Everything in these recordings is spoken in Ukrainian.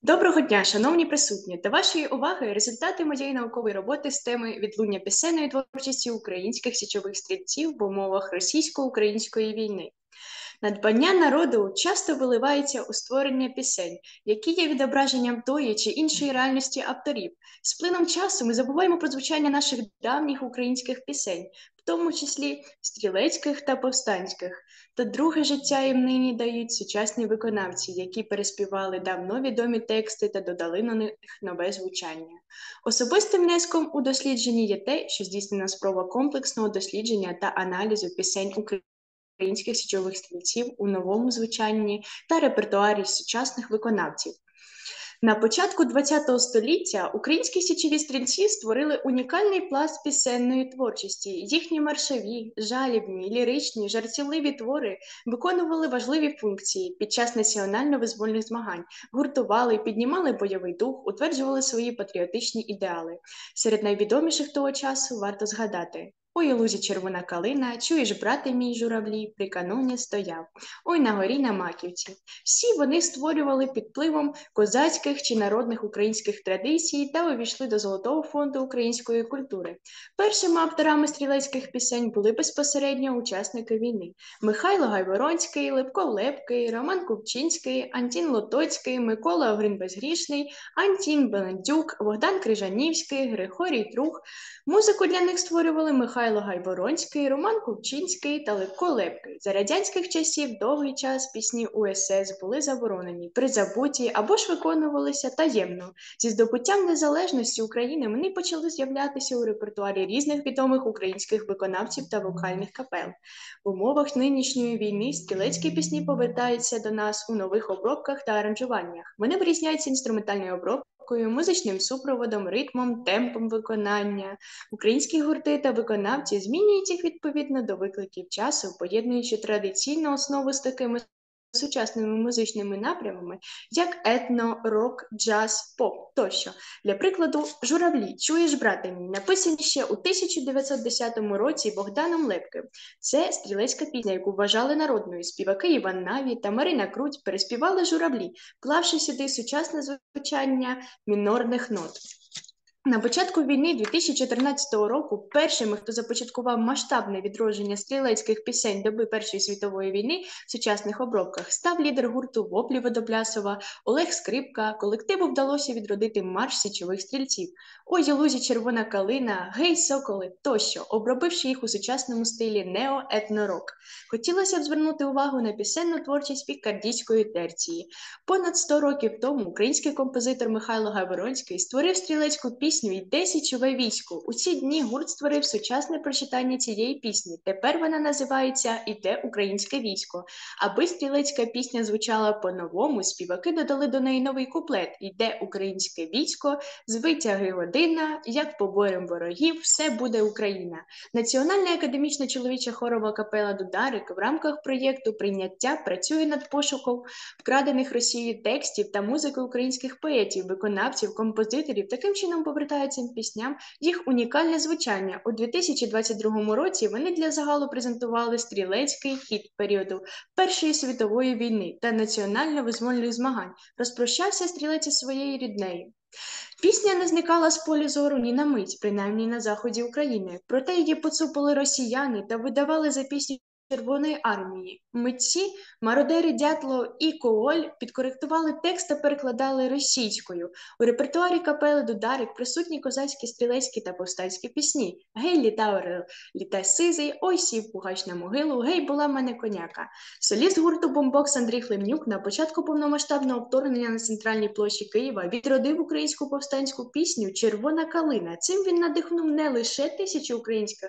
Доброго дня, шановні присутні! До вашої уваги результати моєї наукової роботи з теми відлуння пісенної творчості українських січових стрільців в умовах російсько-української війни. Надбання народу часто виливається у створення пісень, які є відображенням тої чи іншої реальності авторів. З плином часу ми забуваємо про звучання наших давніх українських пісень, в тому числі стрілецьких та повстанських. Та друге життя їм нині дають сучасні виконавці, які переспівали давно відомі тексти та додали на них нове звучання. Особистим внеском у дослідженні є те, що здійснена спроба комплексного дослідження та аналізу пісень українських січових стрільців у новому звучанні та репертуарі сучасних виконавців. На початку ХХ століття українські січові стрільці створили унікальний пласт пісенної творчості. Їхні маршові, жалібні, ліричні, жартівливі твори виконували важливі функції під час національно-визвольних змагань, гуртували, піднімали бойовий дух, утверджували свої патріотичні ідеали. Серед найвідоміших того часу варто згадати: «Ой, у лузі червона калина, чуєш, брате мій журавлі, при каноні стояв, ой, на горі на Маківці». Всі вони створювали під впливом козацьких чи народних українських традицій та увійшли до Золотого фонду української культури. Першими авторами стрілецьких пісень були безпосередньо учасники війни: Михайло Гайворонський, Левко Лепкий, Роман Купчинський, Антін Лотоцький, Микола Огрин Безгрішний, Антін Белендюк, Богдан Крижанівський, Григорій Трух. Музику для них створювали Михайло Гайворонський, Роман Купчинський та Левко Лепкий. За радянських часів довгий час пісні УСС були заборонені, призабуті або ж виконувалися таємно. Зі здобуттям незалежності України вони почали з'являтися у репертуарі різних відомих українських виконавців та вокальних капел. В умовах нинішньої війни стрілецькі пісні повертаються до нас у нових обробках та аранжуваннях. Вони вирізняються інструментальною обробкою, музичним супроводом, ритмом, темпом виконання. Українські гурти та виконавці змінюють їх відповідно до викликів часу, поєднуючи традиційну основу з такими сучасними музичними напрямами, як етно, рок, джаз, поп тощо. Для прикладу, «Журавлі, чуєш, брате мій», написані ще у 1910 році Богданом Лепким. Це стрілецька пісня, яку вважали народною. Співаки Іван Наві та Марина Круть переспівали «Журавлі», вклавши сюди сучасне звучання мінорних нот. На початку війни 2014 року першими, хто започаткував масштабне відродження стрілецьких пісень доби Першої світової війни в сучасних обробках, став лідер гурту «Воплі Водоплясова» Олег Скрипка. Колективу вдалося відродити марш січових стрільців «Ой, у лузі червона калина», «Гей, соколи» тощо, обробивши їх у сучасному стилі нео-етно-рок. Хотілося б звернути увагу на пісенну творчість пікардійської терції. Понад 100 років тому український композитор Михайло Гайворонський створив стрілецьку пісню «Йде січове військо». У ці дні гурт створив сучасне прочитання цієї пісні. Тепер вона називається «Іде українське військо». Аби стрілецька пісня звучала по-новому, співаки додали до неї новий куплет: «Іде українське військо, з витяги година, як поборем ворогів, все буде Україна». Національна академічна чоловіча хорова капела «Дударик» в рамках проєкту «Прийняття» працює над пошуком вкрадених Росією текстів та музики українських поетів, виконавців, композиторів. Таким чином повертають цим пісням їх унікальне звучання. У 2022 році вони для загалу презентували стрілецький хіт періоду Першої світової війни та національно-визвольних змагань. Розпрощався стрілець із своєю ріднею. Пісня не зникала з поля зору ні на мить, принаймні на заході України. Проте її поцупили росіяни та видавали за пісню Червоної армії. Митці, мародери Дятло і Кооль підкоректували текст та перекладали російською. У репертуарі капели «Дударик» присутні козацькі, стрілецькі та повстанські пісні: «Гей, літа орел, літай сизий, ой, сів пугач на могилу, гей, була мене коняка». Соліст гурту «Бомбокс» Андрій Хлевнюк на початку повномасштабного вторгнення на центральній площі Києва відродив українську повстанську пісню «Червона калина». Цим він надихнув не лише тисячі українських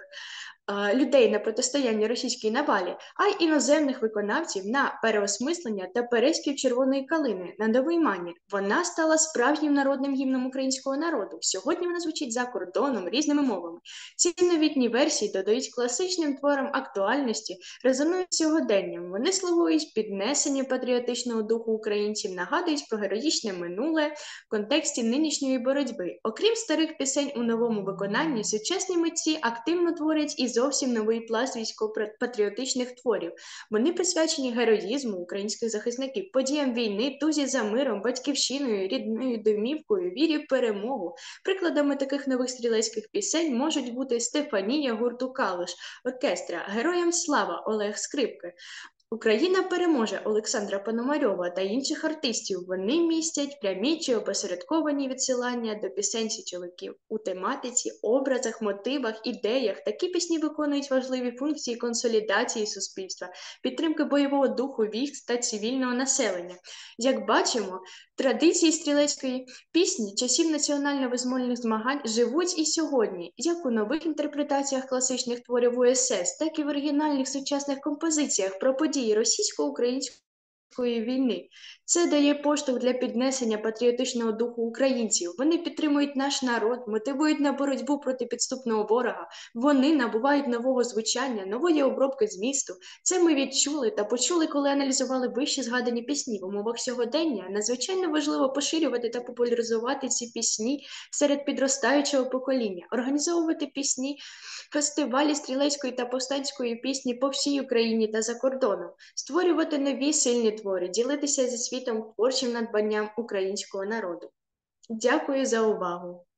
людей на протистояння російській навалі, а й іноземних виконавців на переосмислення та переспів «Червоної калини» на новий манір. Вона стала справжнім народним гімном українського народу. Сьогодні вона звучить за кордоном різними мовами. Ці новітні версії додають класичним творам актуальності, резонують сьогоденням. Вони слугують піднесенню патріотичного духу українців, нагадують про героїчне минуле в контексті нинішньої боротьби. Окрім старих пісень у новому виконанні, сучасні митці активно творять і зовсім новий пласт військово-патріотичних творів. Вони присвячені героїзму українських захисників, подіям війни, тузі за миром, батьківщиною, рідною домівкою, вірі в перемогу. Прикладами таких нових стрілецьких пісень можуть бути Стефанія гурту Калуш, оркестра, Героям слава Олег Скрипки, Україна переможе Олександра Пономарьова та інших артистів. Вони містять прямі чи опосередковані відсилання до пісень січовиків. У тематиці, образах, мотивах, ідеях такі пісні виконують важливі функції консолідації суспільства, підтримки бойового духу військ та цивільного населення. Як бачимо, традиції стрілецької пісні часів національно-визвольних змагань живуть і сьогодні, як у нових інтерпретаціях класичних творів УСС, так і в оригінальних сучасних композиціях про події російсько-української війни. Це дає поштовх для піднесення патріотичного духу українців. Вони підтримують наш народ, мотивують на боротьбу проти підступного ворога. Вони набувають нового звучання, нової обробки змісту. Це ми відчули та почули, коли аналізували вище згадані пісні. В умовах сьогодення надзвичайно важливо поширювати та популяризувати ці пісні серед підростаючого покоління, організовувати пісні, фестивалі стрілецької та повстанської пісні по всій Україні та за кордоном, створювати нові сильні твори, ділитися зі світом творчим надбанням українського народу. Дякую за увагу!